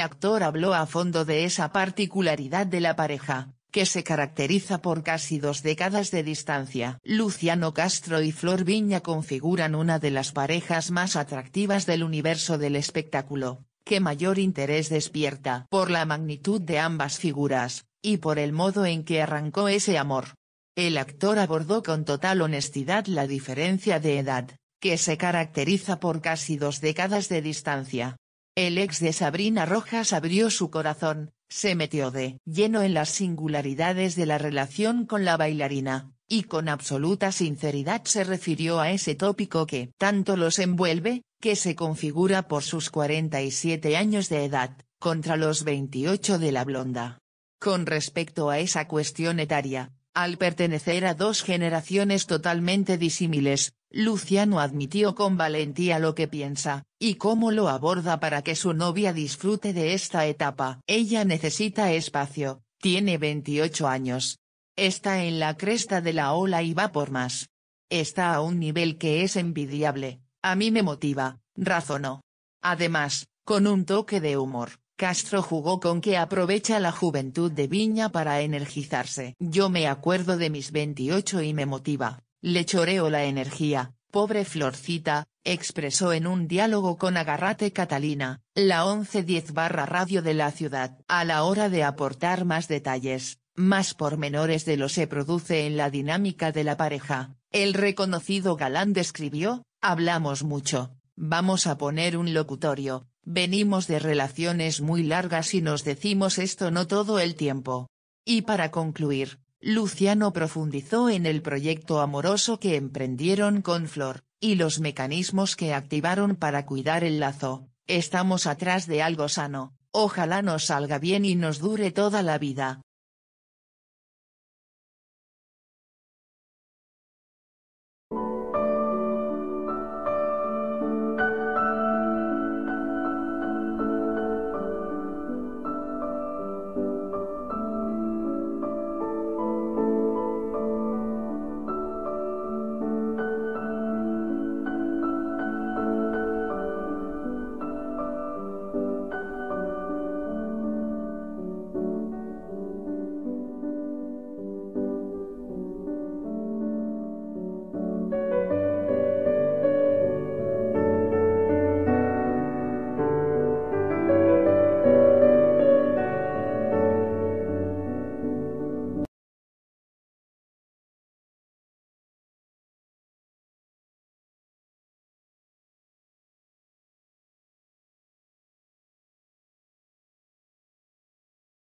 actor habló a fondo de esa particularidad de la pareja, que se caracteriza por casi 2 décadas de distancia. Luciano Castro y Flor Viña configuran una de las parejas más atractivas del universo del espectáculo, que mayor interés despierta por la magnitud de ambas figuras, y por el modo en que arrancó ese amor. El actor abordó con total honestidad la diferencia de edad, que se caracteriza por casi 2 décadas de distancia. El ex de Sabrina Rojas abrió su corazón, se metió de lleno en las singularidades de la relación con la bailarina, y con absoluta sinceridad se refirió a ese tópico que tanto los envuelve, que se configura por sus 47 años de edad, contra los 28 de la blonda. Con respecto a esa cuestión etaria, al pertenecer a 2 generaciones totalmente disímiles, Luciano admitió con valentía lo que piensa, y cómo lo aborda para que su novia disfrute de esta etapa. Ella necesita espacio, tiene 28 años. Está en la cresta de la ola y va por más. Está a un nivel que es envidiable, a mí me motiva, razonó. Además, con un toque de humor, Castro jugó con que aprovecha la juventud de Viña para energizarse. Yo me acuerdo de mis 28 y me motiva, le choreo la energía, pobre Florcita, expresó en un diálogo con Agárrate Catalina, la 1110/radio de la ciudad. A la hora de aportar más detalles, más pormenores de lo se produce en la dinámica de la pareja, el reconocido galán describió: hablamos mucho, vamos a poner un locutorio. Venimos de relaciones muy largas y nos decimos esto no todo el tiempo. Y para concluir, Luciano profundizó en el proyecto amoroso que emprendieron con Flor, y los mecanismos que activaron para cuidar el lazo. Estamos atrás de algo sano, ojalá nos salga bien y nos dure toda la vida.